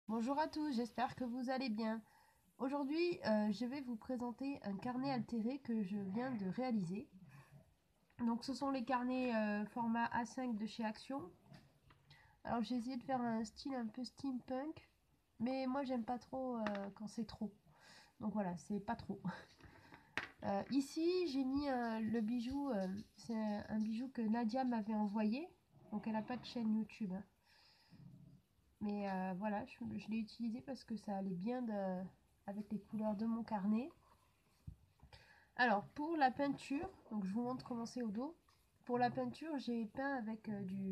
Bonjour à tous, j'espère que vous allez bien. Aujourd'hui, je vais vous présenter un carnet altéré que je viens de réaliser. Donc, ce sont les carnets format A5 de chez Action. Alors, j'ai essayé de faire un style un peu steampunk, mais moi, j'aime pas trop quand c'est trop. Donc voilà, c'est pas trop. Ici, j'ai mis le bijou, c'est un bijou que Nadia m'avait envoyé. Donc, elle n'a pas de chaîne YouTube, hein. Mais voilà, je l'ai utilisé parce que ça allait bien avec les couleurs de mon carnet. Alors, pour la peinture, donc je vous montre comment c'est au dos. Pour la peinture, j'ai peint avec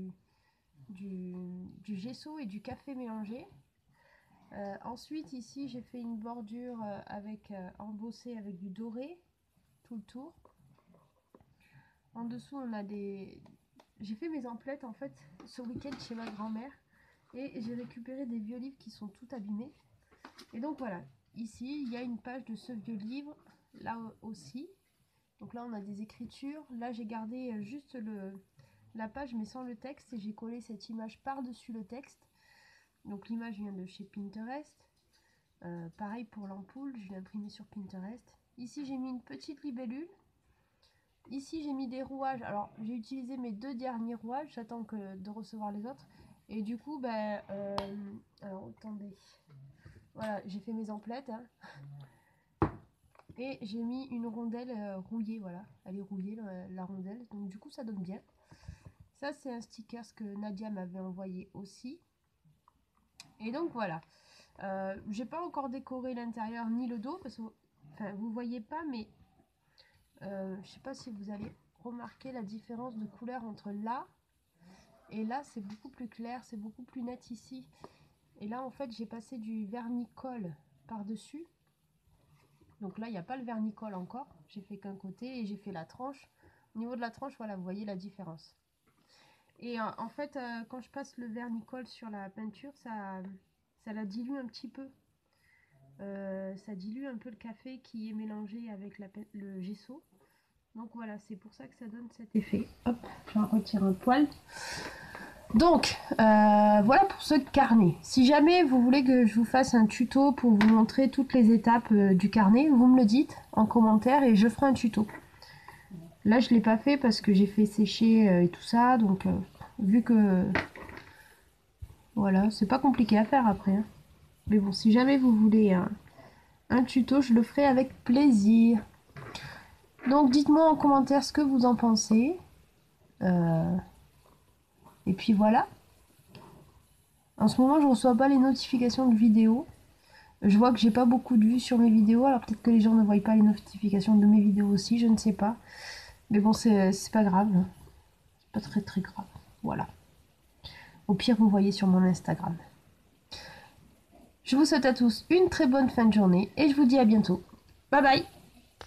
du gesso et du café mélangé. Ensuite, ici, j'ai fait une bordure embossée avec du doré, tout le tour. En dessous, on a des... J'ai fait mes emplettes, en fait, ce week-end chez ma grand-mère. Et j'ai récupéré des vieux livres qui sont tout abîmés. Et donc voilà, ici, il y a une page de ce vieux livre, là aussi. Donc là, on a des écritures. Là, j'ai gardé juste la page, mais sans le texte. Et j'ai collé cette image par-dessus le texte. Donc l'image vient de chez Pinterest. Pareil pour l'ampoule, je l'ai imprimée sur Pinterest. Ici, j'ai mis une petite libellule. Ici, j'ai mis des rouages. Alors, j'ai utilisé mes deux derniers rouages. J'attends de recevoir les autres. Et du coup, alors, attendez. Voilà, j'ai fait mes emplettes, hein. Et j'ai mis une rondelle rouillée, voilà. Elle est rouillée, la rondelle. Donc du coup, ça donne bien. Ça, c'est un sticker que Nadia m'avait envoyé aussi. Et donc voilà. J'ai pas encore décoré l'intérieur ni le dos, parce que enfin, vous voyez pas, mais je sais pas si vous allez remarquer la différence de couleur entre là et là. C'est beaucoup plus clair, c'est beaucoup plus net ici. Et là, en fait, j'ai passé du vernis-colle par-dessus. Donc là, il n'y a pas le vernis-colle encore. J'ai fait qu'un côté et j'ai fait la tranche. Au niveau de la tranche, voilà, vous voyez la différence. Et en fait, quand je passe le vernis-colle sur la peinture, ça la dilue un petit peu. Ça dilue un peu le café qui est mélangé avec le gesso. Donc voilà, c'est pour ça que ça donne cet effet. Hop, j'en retire un poil. Donc, voilà pour ce carnet. Si jamais vous voulez que je vous fasse un tuto pour vous montrer toutes les étapes du carnet, vous me le dites en commentaire et je ferai un tuto. Là, je ne l'ai pas fait parce que j'ai fait sécher et tout ça. Donc, vu que... Voilà, c'est pas compliqué à faire après, hein. Mais bon, si jamais vous voulez un tuto, je le ferai avec plaisir. Donc, dites-moi en commentaire ce que vous en pensez. Et puis voilà. En ce moment, je reçois pas les notifications de vidéos. Je vois que j'ai pas beaucoup de vues sur mes vidéos. Alors peut-être que les gens ne voient pas les notifications de mes vidéos aussi, je ne sais pas. Mais bon, c'est pas grave. C'est pas très très grave. Voilà. Au pire, vous voyez sur mon Instagram. Je vous souhaite à tous une très bonne fin de journée et je vous dis à bientôt. Bye bye!